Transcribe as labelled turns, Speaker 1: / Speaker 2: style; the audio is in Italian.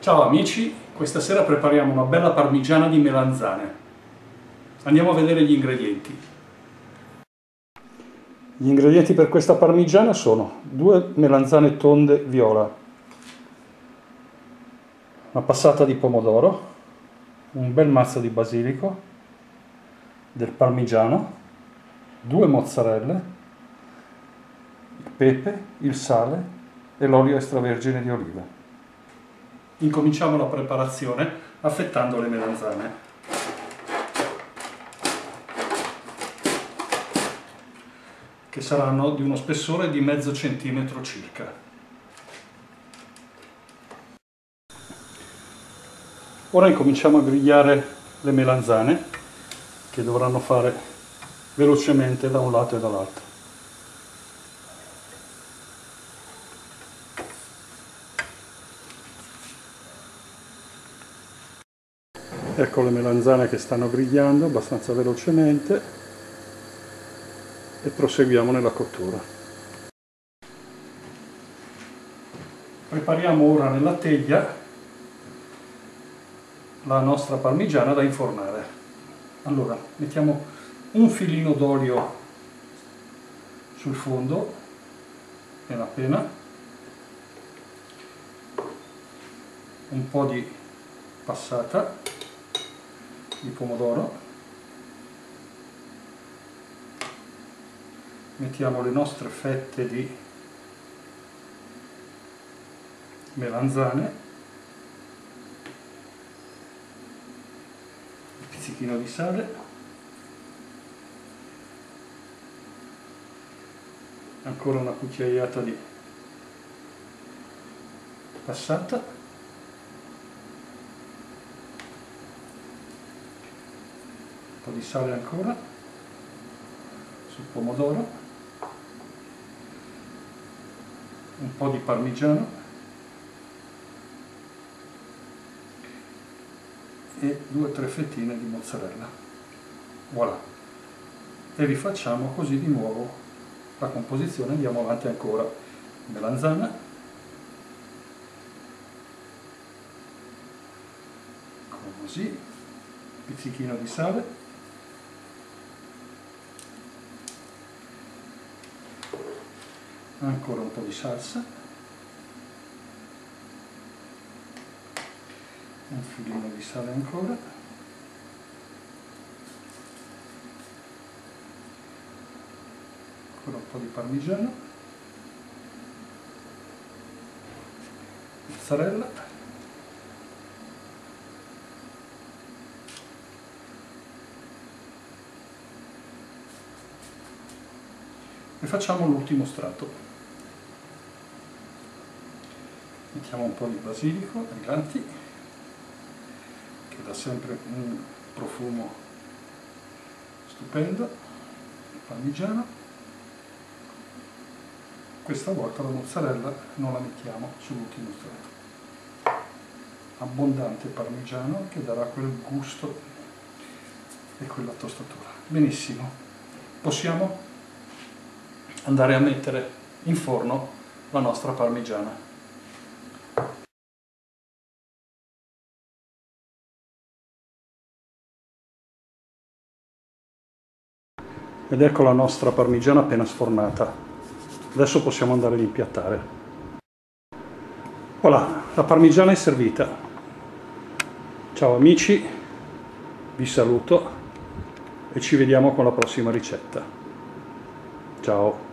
Speaker 1: Ciao amici, questa sera prepariamo una bella parmigiana di melanzane. Andiamo a vedere gli ingredienti. Gli ingredienti per questa parmigiana sono 2 melanzane tonde viola, una passata di pomodoro, un bel mazzo di basilico, del parmigiano, 2 mozzarelle, il pepe, il sale e l'olio extravergine di oliva. Incominciamo la preparazione affettando le melanzane. Che saranno di uno spessore di mezzo centimetro circa. Ora incominciamo a grigliare le melanzane, che dovranno fare velocemente da un lato e dall'altro. Ecco le melanzane che stanno grigliando abbastanza velocemente e proseguiamo nella cottura. Prepariamo ora nella teglia la nostra parmigiana da infornare. Allora, mettiamo un filino d'olio sul fondo, appena appena, un po' di passata di pomodoro, mettiamo le nostre fette di melanzane, un pizzichino di sale, ancora una cucchiaiata di passata, un po' di sale ancora sul pomodoro, un po' di parmigiano e 2 o 3 fettine di mozzarella. Voilà, e rifacciamo così di nuovo la composizione. Andiamo avanti ancora. Melanzana, così, pizzichino di sale, ancora un po' di salsa, un filino di sale ancora, ancora un po' di parmigiano, mozzarella, e facciamo l'ultimo strato. Mettiamo un po' di basilico ai lati, che dà sempre un profumo stupendo, il parmigiano. Questa volta la mozzarella non la mettiamo sull'ultimo strato. Abbondante parmigiano che darà quel gusto e quella tostatura. Benissimo, possiamo andare a mettere in forno la nostra parmigiana. Ed ecco la nostra parmigiana appena sfornata. Adesso possiamo andare ad impiattare. Voilà, la parmigiana è servita. Ciao amici, vi saluto e ci vediamo con la prossima ricetta. Ciao!